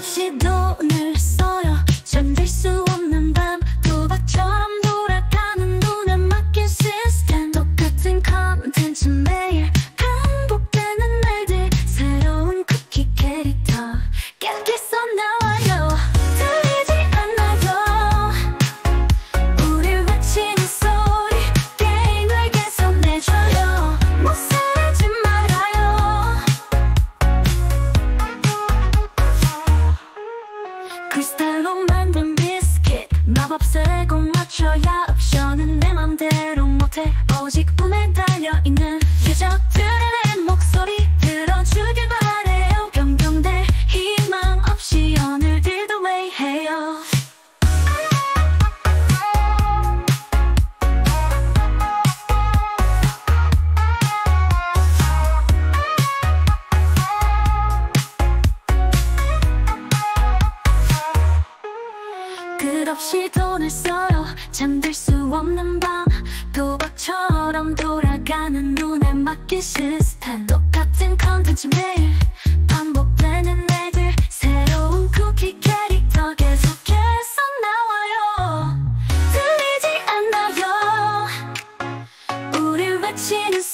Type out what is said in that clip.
끝없이 돈을 써요. 잠들 수 없는 밤, 도박처럼 돌아가는 눈에 맡긴 시스템. 똑같은 컨텐츠 매일 반복되는 날들, 새로운 쿠키 캐릭터 계속해서 나와요. 들리지 않나요? 우릴 외치는 소리, 게임을 계속 내줘요. 못 살지 말아요. 크리스탈로 만든 비스킷, 마법사에 꼭 맞춰야 옵션은 내 맘대로 못해. 오직 꿈에 달려있는 유저들의 내 목소리 들어주길 바래요. 변경될 희망 없이 오늘들도 웨이해요. 끝없이 돈을 써요. 잠들 수 없는 밤, 도박처럼 돌아가는 눈에 맡긴 시스템. 똑같은 컨텐츠 매일 반복되는 애들, 새로운 쿠키 캐릭터 계속해서 나와요. 들리지 않나요? 우릴 외치는